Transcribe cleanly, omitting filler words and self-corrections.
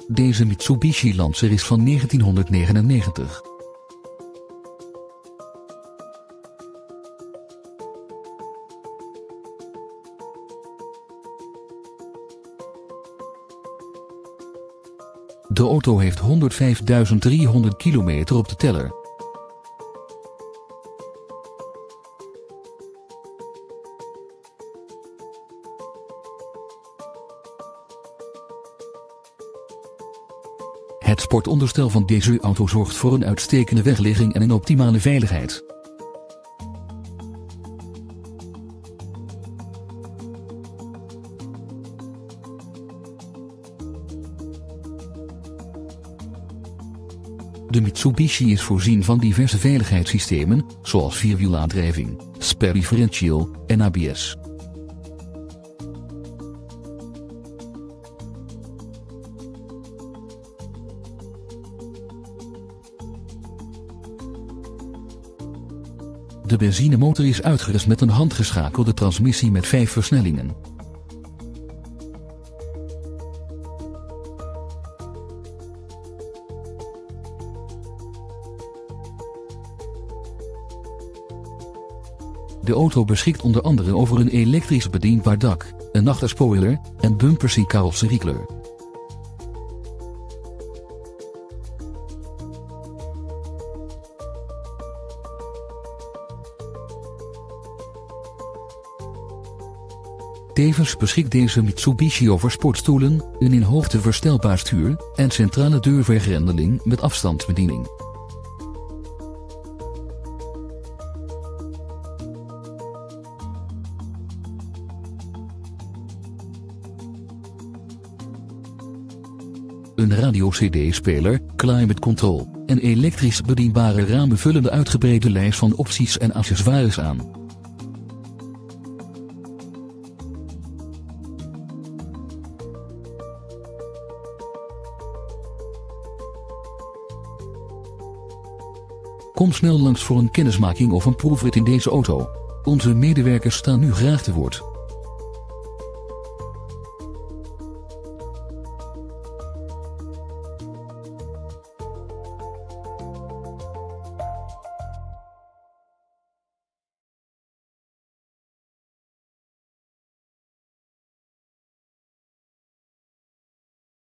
Deze Mitsubishi Lancer is van 1999. De auto heeft 105.300 kilometer op de teller. Het sportonderstel van deze auto zorgt voor een uitstekende wegligging en een optimale veiligheid. De Mitsubishi is voorzien van diverse veiligheidssystemen, zoals vierwielaandrijving, spare differential en ABS. De benzinemotor is uitgerust met een handgeschakelde transmissie met 5 versnellingen. De auto beschikt onder andere over een elektrisch bedienbaar dak, een achterspoiler en bumpers in carrosseriekleur. Tevens beschikt deze Mitsubishi over sportstoelen, een in hoogte verstelbaar stuur en centrale deurvergrendeling met afstandsbediening. Een radio-cd-speler, climate control en elektrisch bedienbare ramen vullen de uitgebreide lijst van opties en accessoires aan. Kom snel langs voor een kennismaking of een proefrit in deze auto. Onze medewerkers staan u graag te woord.